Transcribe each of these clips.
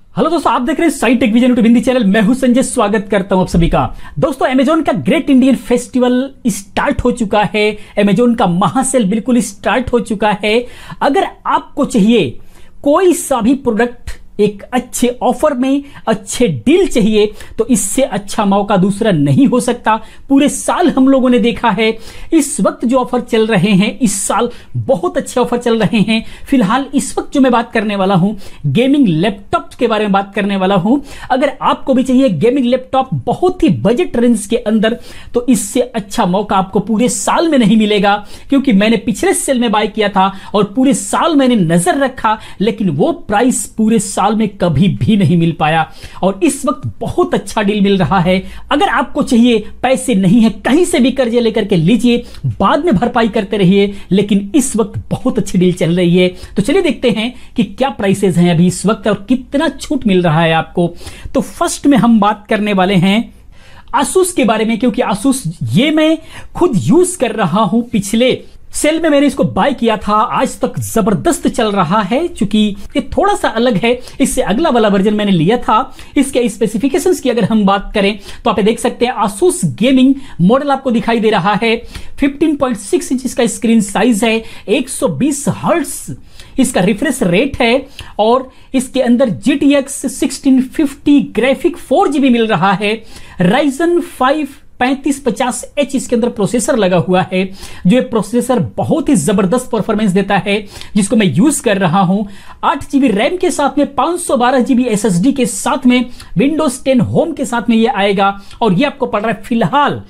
Hello दोस्तों, आप देख रहे हैं Sai tech vision YouTube Hindi channel. मैं हूं संजय, स्वागत करता हूं आप सभी का। दोस्तों, अमेजॉन का ग्रेट इंडियन फेस्टिवल स्टार्ट हो चुका है। अमेजॉन का महासेल बिल्कुल स्टार्ट हो चुका है। अगर आपको चाहिए कोई सा भी प्रोडक्ट एक अच्छे ऑफर में, अच्छे डील चाहिए, तो इससे अच्छा मौका दूसरा नहीं हो सकता। पूरे साल हम लोगों ने देखा है इस वक्त जो ऑफर चल रहे हैं, इस साल बहुत अच्छे ऑफर चल रहे हैं। फिलहाल इस वक्त जो मैं बात करने वाला हूं, गेमिंग लैपटॉप के बारे में बात करने वाला हूं। अगर आपको भी चाहिए गेमिंग लैपटॉप बहुत ही बजट रेंज के अंदर, तो इससे अच्छा मौका आपको पूरे साल में नहीं मिलेगा, क्योंकि मैंने पिछले सेल में बाय किया था और पूरे साल मैंने नजर रखा, लेकिन वो प्राइस पूरे साल में कभी भी नहीं मिल पाया। और इस वक्त बहुत अच्छा डील मिल रहा है। अगर आपको चाहिए, पैसे नहीं है, कहीं से भी कर्जे लेकर के लीजिए, बाद में भरपाई करते रहिए, लेकिन इस वक्त बहुत अच्छी डील चल रही है। तो चलिए देखते हैं कि क्या प्राइसेस हैं अभी इस वक्त और कितना छूट मिल रहा है आपको। तो फर्स्ट में हम बात करने वाले हैं Asus के बारे में, क्योंकि Asus ये मैं खुद यूज कर रहा हूं। पिछले सेल में मैंने इसको बाय किया था, आज तक जबरदस्त चल रहा है। चूंकि ये थोड़ा सा अलग है, इससे अगला वाला वर्जन मैंने लिया था। इसके स्पेसिफिकेशंस की अगर हम बात करें तो आप देख सकते हैं Asus गेमिंग मॉडल आपको दिखाई दे रहा है। 15.6 इंच इसका स्क्रीन साइज है, 120 हर्ट्ज इसका रिफ्रेश रेट है, और इसके अंदर GTX 1650 ग्राफिक 4GB मिल रहा है। Ryzen 5 3550H इसके अंदर प्रोसेसर लगा हुआ है, जो ये प्रोसेसर बहुत ही जबरदस्त परफॉर्मेंस देता है, जिसको मैं यूज कर रहा हूं। 8GB रैम के साथ में, 512GB SSD के साथ में, विंडोज 10 होम के साथ में ये आएगा। और ये आपको पड़ रहा है फिलहाल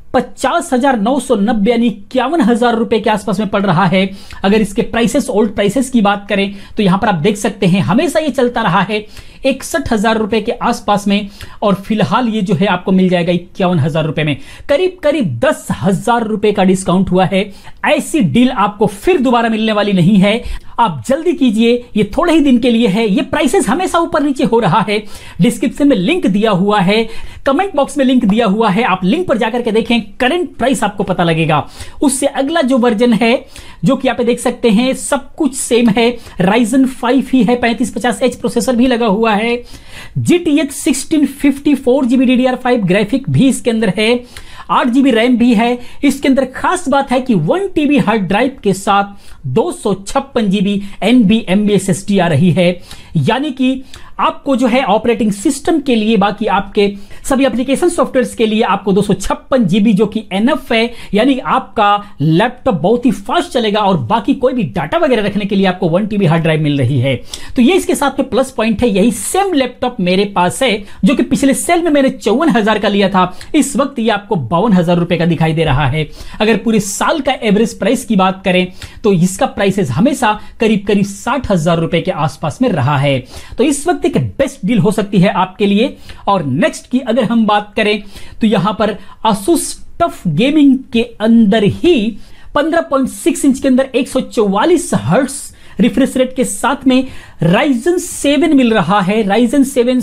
50,990 यानी 51,000 रुपए के आसपास में पड़ रहा है। अगर इसके प्राइसेस, ओल्ड प्राइसेस की बात करें तो यहां पर आप देख सकते हैं हमेशा ये चलता रहा है 61,000 रुपए के आसपास में, और फिलहाल ये जो है आपको मिल जाएगा 51,000 रुपए में। करीब करीब 10,000 रुपए का डिस्काउंट हुआ है। ऐसी डील आपको फिर दोबारा मिलने वाली नहीं है। आप जल्दी कीजिए, ये थोड़े ही दिन के लिए है। ये प्राइसेस हमेशा ऊपर नीचे हो रहा है। डिस्क्रिप्शन में लिंक दिया हुआ है, कमेंट बॉक्स में लिंक दिया हुआ है, आप लिंक पर जाकर के देखें, करंट प्राइस आपको पता लगेगा। उससे अगला जो वर्जन है, जो कि आप देख सकते हैं सब कुछ सेम है, Ryzen 5 ही है, 3550H प्रोसेसर भी लगा हुआ है, GTX 1650 4GB DDR5 ग्राफिक भी इसके अंदर है, 8GB रैम भी है। इसके अंदर खास बात है कि 1TB हार्ड ड्राइव के साथ 256GB NVMe SSD आ रही है, यानी कि आपको जो है ऑपरेटिंग सिस्टम के लिए, बाकी आपके सभी एप्लीकेशन सॉफ्टवेयर्स के लिए आपको 256GB जो कि एनफ है, यानी आपका लैपटॉप बहुत ही फास्ट चलेगा, और बाकी कोई भी डाटा वगैरह रखने के लिए आपको 1TB हार्ड ड्राइव मिल रही है। तो ये इसके साथ में प्लस पॉइंट है। यही सेम लैपटॉप मेरे पास है, जो कि पिछले सेल में मैंने 54,000 का लिया था। इस वक्त ये आपको 52,000 रुपए का दिखाई दे रहा है। अगर पूरे साल का एवरेज प्राइस की बात करें तो इसका प्राइसेस हमेशा करीब करीब 60,000 रुपए के आसपास में रहा है। तो इस वक्त एक बेस्ट डील हो सकती है आपके लिए। और नेक्स्ट की अगर हम बात करें तो यहां पर Asus टफ गेमिंग के अंदर ही 15.6 इंच के अंदर 144 हर्ट्ज रिफ्रेश रेट के साथ में Ryzen 7 मिल रहा है। Ryzen 7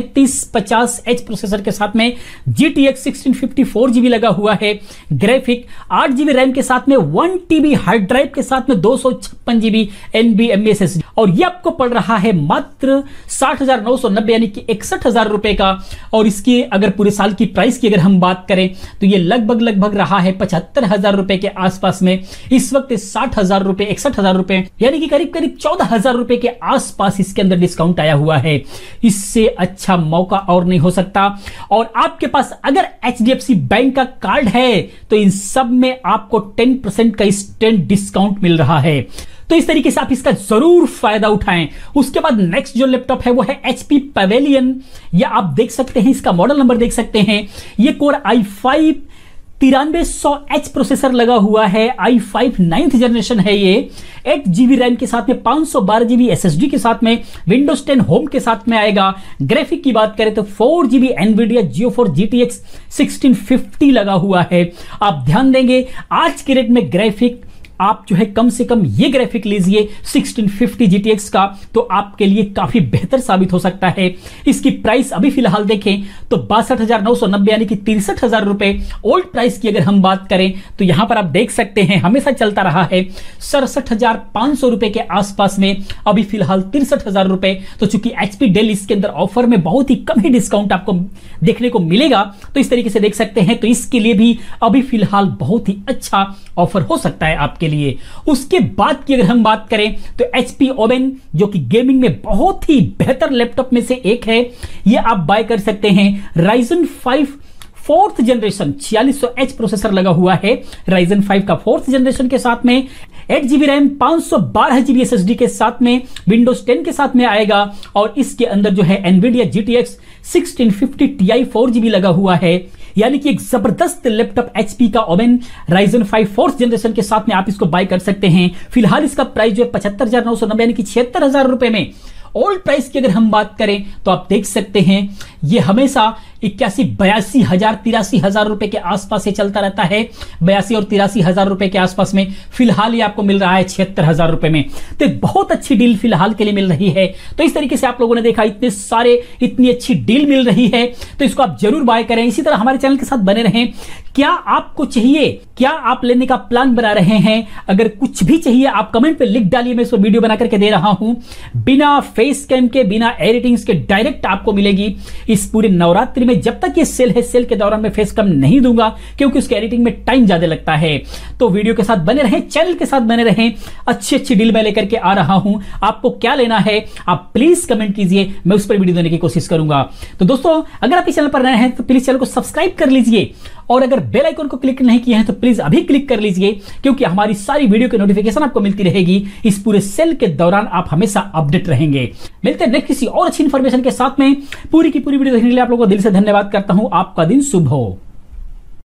3750H प्रोसेसर के साथ में, GTX 1650 4GB लगा हुआ है, ग्राफिक 8GB रैम के साथ में, 1TB हार्ड ड्राइव के साथ में, 256GB NVMe SSD, और ये आपको पड़ रहा है मात्र 60,990 यानी कि 61,000 रुपए का। और इसकी अगर पूरे साल की प्राइस की अगर हम बात करें तो ये लगभग रहा है 75,000 रुपए के आसपास में। इस वक्त 60,000 रुपए, 61,000 रुपए, यानी कि करीब करीब 14,000 रुपए के आसपास इसके अंदर डिस्काउंट आया हुआ है। इससे अच्छा मौका और नहीं हो सकता। और आपके पास अगर HDFC बैंक का कार्ड है तो इन सब में आपको 10% का इंस्टेंट डिस्काउंट मिल रहा है। तो इस तरीके से आप इसका जरूर फायदा उठाएं। उसके बाद नेक्स्ट जो लैपटॉप है वो है HP Pavilion। या आप देख सकते हैं, इसका मॉडल नंबर देख सकते हैं, ये Core i5 9300H प्रोसेसर लगा हुआ है। i5 9th जनरेशन है ये। 8GB रैम के साथ में, 512GB SSD के साथ में, विंडोज 10 होम के साथ में आएगा। ग्राफिक की बात करें तो 4GB NVIDIA GeForce GTX 1650 लगा हुआ है। आप ध्यान देंगे आज के रेट में ग्राफिक आप जो है कम से कम ये ग्राफिक लीजिए 1650 GTX का, तो आपके लिए काफी बेहतर साबित हो सकता है। इसकी प्राइस अभी फिलहाल देखें तो 62,990 यानी कि 63,000 रुपए ओल्ड प्राइस की अगर हम बात करें तो यहां पर आप देख सकते हैं हमेशा चलता रहा है 67,500 रुपए के आसपास में, अभी फिलहाल 63,000 रुपए। तो चूंकि एचपी डेल इसके अंदर ऑफर में बहुत ही कम ही डिस्काउंट आपको देखने को मिलेगा, तो इस तरीके से देख सकते हैं, तो इसके लिए भी अभी फिलहाल बहुत ही अच्छा ऑफर हो सकता है आपके लिए। उसके बाद की अगर हम बात करें तो एचपी ओवन जो कि गेमिंग में बहुत ही बेहतर लैपटॉप में से एक है, यह आप बाय कर सकते हैं। Ryzen 5 fourth generation 4600H processor लगा हुआ है Ryzen 5 का फोर्थ जनरेशन के साथ में, 8GB रैम 512GB SSD के साथ में, विंडोज 10 के साथ में आएगा, और इसके अंदर जो है NVIDIA GTX 1650 Ti 4GB लगा हुआ है। यानी कि एक जबरदस्त लैपटॉप एचपी का ओवन Ryzen 5 फोर्थ जनरेशन के साथ में आप इसको बाय कर सकते हैं। फिलहाल इसका प्राइस जो है 75,990 यानी कि 76,000 रुपए में। ओल्ड प्राइस की अगर हम बात करें तो आप देख सकते हैं ये हमेशा 82,000 83,000 रुपए के आसपास से चलता रहता है। 82 और 83,000 रुपए के आसपास में फिलहाल ये आपको मिल रहा है 76,000 रुपए में। तो एक बहुत अच्छी डील फिलहाल के लिए मिल रही है। तो इस तरीके से आप लोगों ने देखा इतनी अच्छी डील मिल रही है, तो इसको आप जरूर बाय करें। इसी तरह हमारे चैनल के साथ बने रहें। क्या आपको चाहिए, क्या आप लेने का प्लान बना रहे हैं? अगर कुछ भी चाहिए आप कमेंट पे लिख डालिए, मैं इसको वीडियो बना करके दे रहा हूं। बिना फेस कैम के, बिना एडिटिंग्स के डायरेक्ट आपको मिलेगी इस पूरे नवरात्रि में। जब तक ये सेल है, सेल के दौरान मैं फेस कैम नहीं दूंगा क्योंकि उसके एडिटिंग में टाइम ज्यादा लगता है। तो वीडियो के साथ बने रहें, चैनल के साथ बने रहें। अच्छी अच्छी डील मैं लेकर के आ रहा हूं। आपको क्या लेना है आप प्लीज कमेंट कीजिए, मैं उस पर वीडियो देने की कोशिश करूंगा। तो दोस्तों अगर आप इस चैनल पर नए हैं तो प्लीज चैनल को सब्सक्राइब कर लीजिए, और अगर बेल आइकन को क्लिक नहीं किए हैं तो प्लीज अभी क्लिक कर लीजिए, क्योंकि हमारी सारी वीडियो की नोटिफिकेशन आपको मिलती रहेगी। इस पूरे सेल के दौरान आप हमेशा अपडेट रहेंगे। मिलते हैं नेक्स्ट किसी और अच्छी इंफॉर्मेशन के साथ में। पूरी की पूरी वीडियो देखने के लिए आप लोगों को दिल से धन्यवाद करता हूं। आपका दिन शुभ हो।